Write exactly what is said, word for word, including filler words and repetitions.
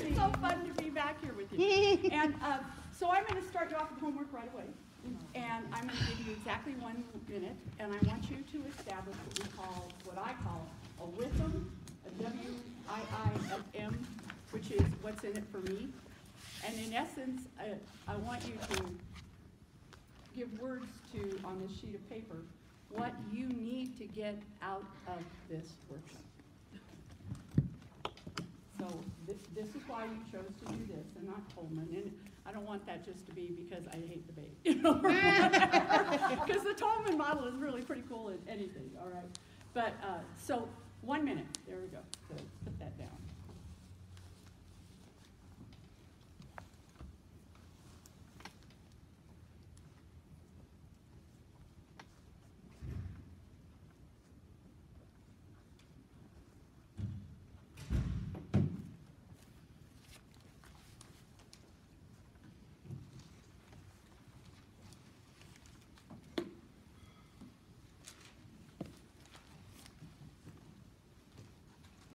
It's so fun to be back here with you. And uh, so I'm going to start you off with homework right away. And I'm going to give you exactly one minute, and I want you to establish what we call, what I call a rhythm, a W I I F M, which is what's in it for me. And in essence, I, I want you to give words to, on this sheet of paper, what you need to get out of this workshop. So this, this is why you chose to do this and not Tolman. And I don't want that just to be because I hate debate, you know, because the Tolman model is really pretty cool at anything, all right? But, uh, so one minute, there we go. Good.